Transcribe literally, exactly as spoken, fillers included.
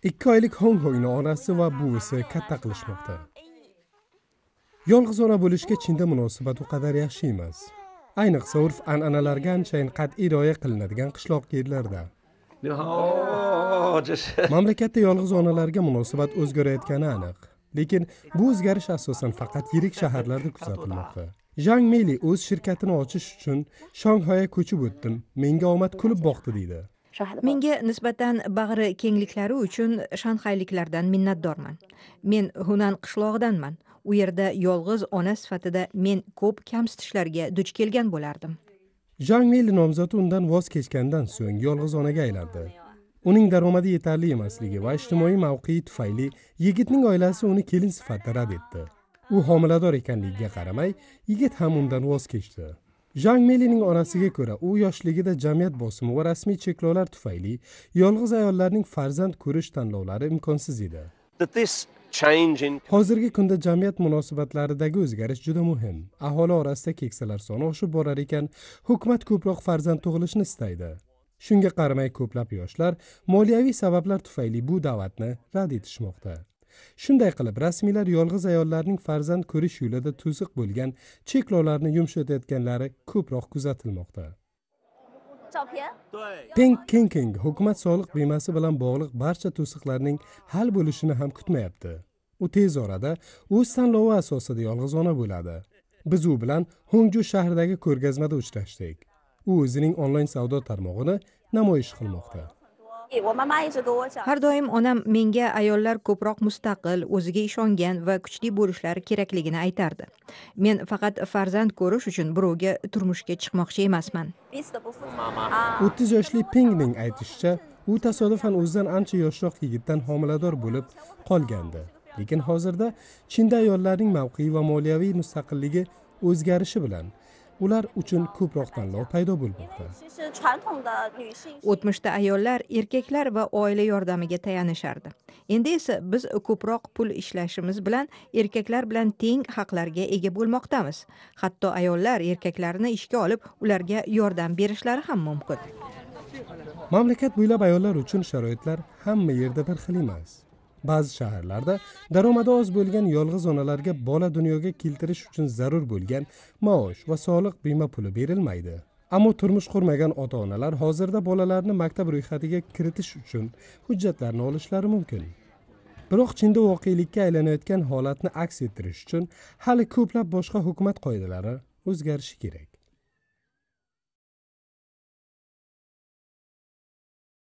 ikki oylik Hong Hongni onasi va buvisi katta qilishmoqda. Yolg'iz ona bo'lishga Chinda munosabat u qadar yaxshi emas. Ayniqsa urf an'analarga anchayin qat'iy rioya qilinadigan qishloq yerlarda. Mamlakatda yolg'iz onalarga munosabat o'zgarayotgani aniq. Lekin bu o'zgarish asosan faqat yirik shaharlarda kuzatilmoqda. Zhang Meli o'z shirkatini ochish uchun Shanxayga ko'chib o'tdim. Menga omad kulib boqdi deydi. Menga nisbatan bag'ri kengliklari uchun shanxayliklardan minnatdorman. Men Hunan qishlog'idanman. U yerda yolg'iz ona sifatida men ko'p kamsitishlarga duch kelgan bo'lardim. Zhang Meli nomzodi undan voz kechgandan so'ng yolg'iz onaga aylandi. Uning daromadi yetarli emasligi va ijtimoiy mavqei tufayli yigitning oilasi uni kelin sifatida rad etdi. U homilador ekanligiga qaramay, yigit ham undan voz kechdi. Zhang Melining onasiga ko'ra, u yoshligida jamiyat bosimi va rasmiy cheklovlar tufayli yolg'iz ayollarning farzand ko'rish tanlovlari imkonsiz edi. Hozirgi kunda jamiyat munosabatlaridagi o'zgarish juda muhim. Aholi orasida keksalar soni oshib borar ekan, hukumat ko'proq farzand tug'ilishni istaydi. Shunga qaramay ko'plab yoshlar moliyaviy sabablar tufayli bu da'vatni rad etishmoqda. Shunday qilib, rasmiylar yolg'iz ayollarning farzand ko'rish yo'lida to'siq bo'lgan cheklovlarni yumshatayotganlari ko'proq kuzatilmoqda. Peng Kengking hukumat soliq bemasi bilan bog'liq barcha to'siqlarning hal bo'lishini ham kutmayapti. U tez orada o'z tanlovi asosida yolg'iz ona bo'ladi. Biz u bilan Hongju shahridagi ko'rgazmada uchrashdik. U o'zining onlayn savdo tarmog'ini namoyish qilmoqda. Har doim onam menga ayollar ko'proq mustaqil, o'ziga ishongan va kuchli bo'lishlari kerakligini aytardi. Men faqat farzand ko'rish uchun birovga turmushga chiqmoqchi emasman. o'ttiz yoshli Pengning aytishicha, u tasodifan o'zidan ancha yoshroq yigitdan homilador bo'lib qolgandi. Lekin hozirda Chinda ayollarning mavqei va moliyaviy mustaqilligi o'zgarishi bilan ular uchun ko'proq tanlov paydo bo'lmoqda. O'tmishda ayollar erkaklar va oila yordamiga tayanishardi. Endi esa biz ko'proq pul ishlashimiz bilan erkaklar bilan teng haqlarga ega bo'lmoqdamiz. Hatto ayollar erkaklarni ishga olib, ularga yordam berishlari ham mumkin. Mamlakat bo'ylab ayollar uchun sharoitlar hamma yerda bir xil emas. Ba'zi shaharlarda daromadi oz bo'lgan yolg'iz onalarga bola dunyoga keltirish uchun zarur bo'lgan maosh va soliq bema puli berilmaydi. Ammo turmush qurmagan ota-onalar hozirda bolalarni maktab ro'yxatiga kiritish uchun hujjatlarni olishlari mumkin. Biroq Chinda voqelikka aylanayotgan holatni aks ettirish uchun hali ko'plab boshqa hukumat qoidalari o'zgarishi kerak.